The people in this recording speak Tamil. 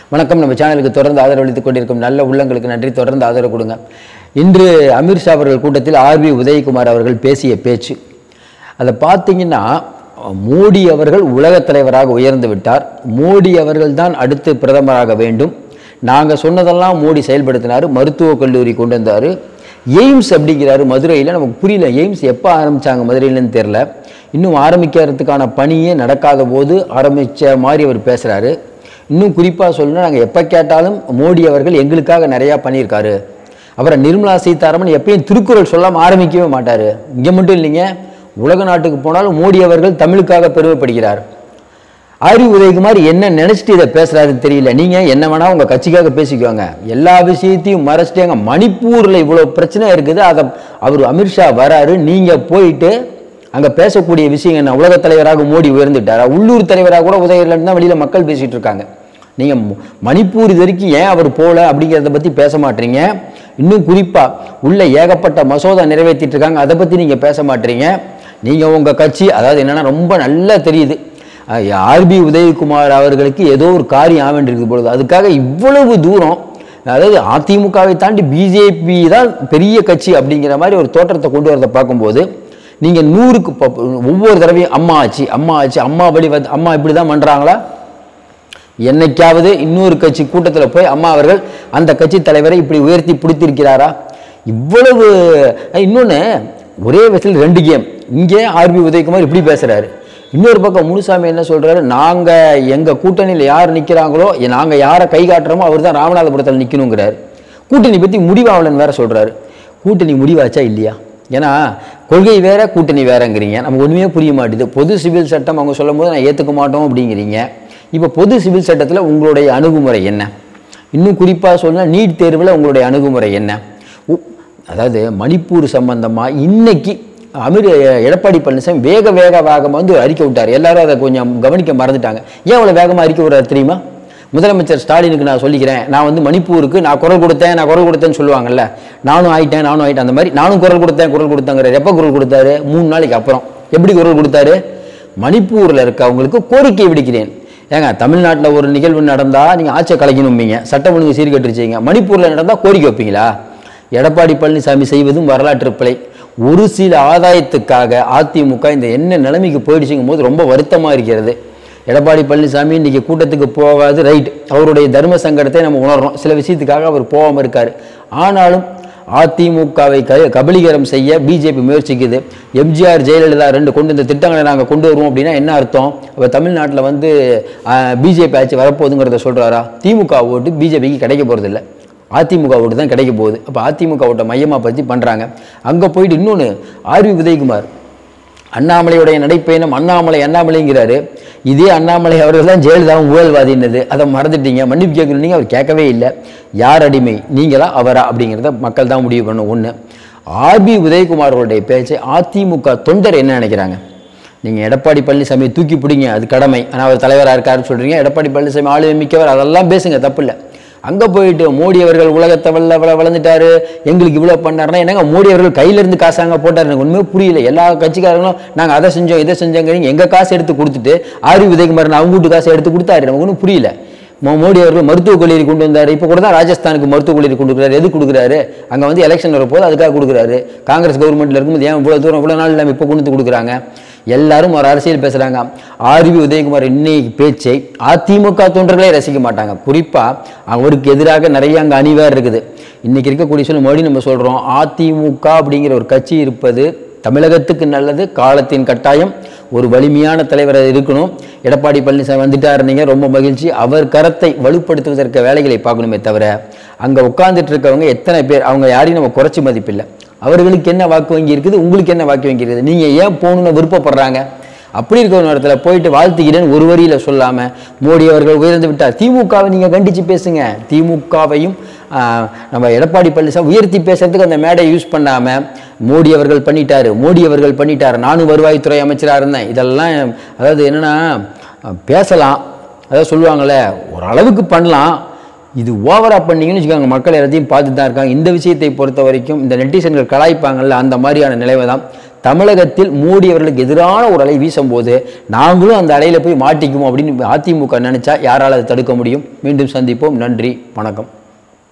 வணக்கம். நம்ம சேனலுக்கு தொடர்ந்து ஆதரவளித்துக் கொண்டிருக்கும் நல்ல உள்ளங்களுக்கு நன்றி. தொடர்ந்து ஆதரவு கொடுங்க. இன்று அமித்ஷா அவர்கள் கூட்டத்தில் ஆர்பி உதயகுமார் அவர்கள் பேசிய பேச்சு, அதை பார்த்தீங்கன்னா மோடி அவர்கள் உலகத் தலைவராக உயர்ந்து விட்டார், மோடி அவர்கள் தான் அடுத்து பிரதமராக வேண்டும், நாங்கள் சொன்னதெல்லாம் மோடி செயல்படுத்தினார், மருத்துவக் கல்லூரி கொண்டு வந்தார், எய்ம்ஸ் அப்படிங்கிறாரு மதுரையில். நமக்கு புரியல, எய்ம்ஸ் எப்போ ஆரம்பித்தாங்க மதுரையிலன்னு தெரில, இன்னும் ஆரம்பிக்கிறதுக்கான பணியே நடக்காத போது ஆரம்பித்த மாதிரி அவர் பேசுகிறாரு. இன்னும் குறிப்பாக சொல்லணும்னா, நாங்கள் எப்போ கேட்டாலும் மோடி அவர்கள் எங்களுக்காக நிறையா பண்ணியிருக்காரு. அப்புறம் நிர்மலா சீதாராமன் எப்பயும் திருக்குறள் சொல்லாமல் ஆரம்பிக்கவே மாட்டார். இங்கே மட்டும் இல்லைங்க, உலக நாட்டுக்கு போனாலும் மோடி அவர்கள் தமிழுக்காக பெருமைப்படுகிறார். ஆர்பி உதயகுமார் என்ன நினச்சிட்டு இதை பேசுகிறாருன்னு தெரியல. நீங்கள் என்ன வேணால் உங்கள் கட்சிக்காக பேசிக்குவாங்க, எல்லா விஷயத்தையும் மறைச்சிட்டேங்க. மணிப்பூரில் இவ்வளோ பிரச்சனை இருக்குது, அதை அவர் அமித்ஷா வராரு, நீங்கள் போயிட்டு அங்கே பேசக்கூடிய விஷயம் என்ன? உலகத் தலைவராக மோடி உயர்ந்துட்டாரா? உள்ளூர் தலைவராக கூட உதயலன்னு தான் வெளியில் மக்கள் பேசிகிட்டு இருக்காங்க. நீங்கள் மணிப்பூர் இது வரைக்கும் ஏன் அவர் போகல அப்படிங்கிறத பற்றி பேச மாட்டீங்க. இன்னும் குறிப்பாக உள்ள ஏகப்பட்ட மசோதா நிறைவேற்றிட்டு இருக்காங்க, அதை பற்றி நீங்கள் பேச மாட்டீங்க. நீங்கள் உங்கள் கட்சி, அதாவது என்னென்னா ரொம்ப நல்லா தெரியுது, ஆர்பி உதயகுமார் அவர்களுக்கு ஏதோ ஒரு காரியம் ஆவேண்டிருக்கு பொழுது அதுக்காக இவ்வளவு தூரம், அதாவது அதிமுகவை தாண்டி பிஜேபி தான் பெரிய கட்சி அப்படிங்கிற மாதிரி ஒரு தோற்றத்தை கொண்டு வரதை பார்க்கும்போது, நீங்கள் 100க்கு ஒவ்வொரு தடவையும் அம்மா ஆச்சு அம்மா ஆச்சு அம்மா வழி வந்து அம்மா இப்படி தான் பண்ணுறாங்களா? என்னைக்காவது இன்னொரு கட்சி கூட்டத்தில் போய் அம்மா அவர்கள் அந்த கட்சி தலைவரை இப்படி உயர்த்தி பிடித்திருக்கிறாரா? இவ்வளவு. இன்னொன்று, ஒரே வயசில் 2 கேம். இங்கே ஆர்பி உதயகுமார் இப்படி பேசுகிறாரு, இன்னொரு பக்கம் முனுசாமி என்ன சொல்கிறாரு, நாங்கள் எங்கள் கூட்டணியில் யார் நிற்கிறாங்களோ, நாங்கள் யாரை கை காட்டுறோமோ அவர் தான் ராமநாதபுரத்தில் நிற்கணுங்கிறார். கூட்டணி பற்றி முடிவாகலன்னு வேற சொல்கிறாரு. கூட்டணி முடிவாச்சா இல்லையா? ஏன்னா கொள்கை வேற கூட்டணி வேறங்கிறீங்க, நமக்கு ஒன்றுமே புரிய மாட்டேது. பொது சிவில் சட்டம் அவங்க சொல்லும் போது நான் ஏற்றுக்க மாட்டோம் அப்படிங்கிறீங்க. இப்போ பொது சிவில் சட்டத்தில் உங்களுடைய அணுகுமுறை என்ன? இன்னும் குறிப்பாக சொன்னால் நீட் தேர்வில் உங்களுடைய அணுகுமுறை என்ன? அதாவது மணிப்பூர் சம்பந்தமாக இன்னைக்கு எடப்பாடி பழனிசாமி வேகமாக வந்து அறிக்கை விட்டார். எல்லாரும் அதை கொஞ்சம் கவனிக்க மறந்துட்டாங்க. ஏன் அவ்வளோ வேகமாக அறிக்கை விடுறாரு தெரியுமா? முதலமைச்சர் ஸ்டாலினுக்கு நான் சொல்லிக்கிறேன், நான் வந்து மணிப்பூருக்கு நான் குரல் கொடுத்தேன்னு சொல்லுவாங்கல்ல, நானும் ஆயிட்டேன் அந்த மாதிரி நானும் குரல் கொடுத்தேங்கிற. எப்போ குரல் கொடுத்தாரு? 3 நாளைக்கு அப்புறம். எப்படி குரல் கொடுத்தாரு? மணிப்பூரில் இருக்கவங்களுக்கு கோரிக்கை விடுக்கிறேன். ஏங்க, தமிழ்நாட்டில் ஒரு நிகழ்வு நடந்தால் நீங்கள் ஆட்சியை கலைக்கணும்பீங்க, சட்டம் ஒழுங்கு சீர்கட்டுருச்சிங்க, மணிப்பூரில் நடந்தால் கோரிக்கை வைப்பீங்களா? எடப்பாடி பழனிசாமி செய்வதும் வரலாற்று பிழை. ஒரு சில ஆதாயத்துக்காக அதிமுக இந்த என்ன நிலைமைக்கு போயிடுச்சுங்கும் போது ரொம்ப வருத்தமாக இருக்கிறது. எடப்பாடி பழனிசாமி இன்றைக்கி கூட்டத்துக்கு போகாது, ரைட், அவருடைய தர்ம சங்கடத்தை நம்ம உணர்றோம், சில விஷயத்துக்காக அவர் போகாமல் இருக்கார். ஆனாலும் அதிமுகவை கபலீகரம் செய்ய பிஜேபி முயற்சிக்குது. எம்ஜிஆர் ஜெயலலிதா 2 கொண்டு இந்த திட்டங்களை நாங்கள் கொண்டு வருவோம் அப்படின்னா என்ன அர்த்தம்? இப்போ தமிழ்நாட்டில் வந்து பிஜேபி ஆட்சி வரப்போகுதுங்கிறத சொல்கிறாரா? திமுக ஓட்டு பிஜேபிக்கு கிடைக்க போகிறதில்ல, அதிமுக ஓட்டு தான் கிடைக்க போகுது. அப்போ அதிமுக ஓட்டை மையமாக பற்றி பண்ணுறாங்க. அங்கே போயிட்டு இன்னொன்று, ஆர்பி உதயகுமார் அண்ணாமலையுடைய நடைப்பயணம், அண்ணாமலைங்கிறாரு. இதே அண்ணாமலை அவர்கள் தான் ஜெயலலிதாவும் ஊழல்வாதினது, அதை மறந்துட்டீங்க. மன்னிப்பு கேட்கணும், அவர் கேட்கவே இல்லை. யார் அடிமை, நீங்களா அவரா அப்படிங்கிறத மக்கள் தான் முடிவு பண்ணணும். ஒன்று, ஆர்பி உதயகுமார் அவருடைய பேச்சை அதிமுக தொண்டர் என்ன நினைக்கிறாங்க? நீங்கள் எடப்பாடி பழனிசாமியை தூக்கி பிடிங்க, அது கடமை. ஆனால் அவர் தலைவராக இருக்காருன்னு சொல்கிறீங்க, எடப்பாடி பழனிசாமி ஆளுமை மிக்கவர், அதெல்லாம் பேசுங்க, தப்பு இல்லை. அங்கே போயிட்டு மோடி அவர்கள் உலகத்தை வளர்ந்துட்டாரு, எங்களுக்கு இவ்வளோ பண்ணாருன்னா என்னங்க? மோடி அவர்கள் கையிலேருந்து காசு அங்கே போட்டார், எனக்கு ஒன்றுமே புரியல. எல்லா கட்சிக்காரங்களும் நாங்கள் அதை செஞ்சோம் இதை செஞ்சோங்கிறீங்க, எங்கள் காசு எடுத்து கொடுத்துட்டு ஆர்பி உதயகுமார் அவங்க வீட்டு காசை எடுத்து கொடுத்தாரு, நமக்கு ஒன்றும் புரியல. மோடி அவர்கள் மருத்துவக் கல்லூரி கொண்டு வந்தார், இப்போ கூட தான் ராஜஸ்தானுக்கு மருத்துவக் கல்லூரி கொடுக்குறாரு. எது கொடுக்குறாரு? அங்கே வந்து எலெக்ஷன் வரப்போது அதுக்காக கொடுக்குறாரு. காங்கிரஸ் கவர்மெண்ட்டில் இருக்கும்போது ஏன் இவ்வளோ தூரம் இவ்வளோ நாள் இல்லாமல் இப்போ கொண்டு கொடுக்குறாங்க? எல்லாரும் ஒரு அரசியல் பேசுகிறாங்க. ஆர்பி உதயகுமார் இன்னைக்கு பேச்சை அதிமுக தொண்டர்களே ரசிக்க மாட்டாங்க. குறிப்பாக அவருக்கு எதிராக நிறைய அங்கே அணிவார் இருக்குது. இன்றைக்கி இருக்கக்கூடிய சொல்ல மறுபடி நம்ம சொல்கிறோம், அதிமுக அப்படிங்கிற ஒரு கட்சி இருப்பது தமிழகத்துக்கு நல்லது, காலத்தின் கட்டாயம். ஒரு வலிமையான தலைவர் இருக்கணும். எடப்பாடி பழனிசாமி வந்துட்டாருந்தீங்க, ரொம்ப மகிழ்ச்சி. அவர் கரத்தை வலுப்படுத்துவதற்கு வேலைகளை பார்க்கணுமே தவிர, அங்கே உட்கார்ந்துட்டு இருக்கவங்க எத்தனை பேர், அவங்க யாரையும் நம்ம குறைச்சி மதிப்பில்லை. அவர்களுக்கு என்ன வாக்கு வங்கி இருக்குது, உங்களுக்கு என்ன வாக்கு வங்கி இருக்குது? நீங்கள் ஏன் போகணுன்னு விருப்பப்படுறாங்க? அப்படி இருக்கிற ஒரு இடத்துல போயிட்டு வாழ்த்துக்கிறேன்னு ஒரு வரியில் சொல்லாமல் மோடி அவர்கள் உயர்ந்து விட்டார். திமுகவை நீங்கள் கண்டித்து பேசுங்க. திமுகவையும் நம்ம எடப்பாடி பழனிசாமி உயர்த்தி பேசுறதுக்கு அந்த மேடை யூஸ் பண்ணாமல் மோடி அவர்கள் பண்ணிட்டார், நானும் வருவாய்த்துறை அமைச்சராக இருந்தேன், இதெல்லாம் அதாவது என்னென்னா பேசலாம், அதாவது சொல்லுவாங்களே ஓரளவுக்கு பண்ணலாம். இது ஓவராக பண்ணிங்கன்னு வச்சுக்கோங்க, மக்கள் எல்லாத்தையும் பார்த்து தான் இருக்காங்க. இந்த விஷயத்தை பொறுத்த வரைக்கும் இந்த நெட்டிசன்கள் கலாய்ப்பாங்கள்ல, அந்த மாதிரியான நிலைமை தான். தமிழகத்தில் மோடி அவர்களுக்கு எதிரான ஒரு அலை வீசும்போது நாங்களும் அந்த அலையில் போய் மாட்டிக்குவோம் அப்படின்னு அதிமுக நினைச்சா யாரால் அதை தடுக்க முடியும்? மீண்டும் சந்திப்போம். நன்றி, வணக்கம்.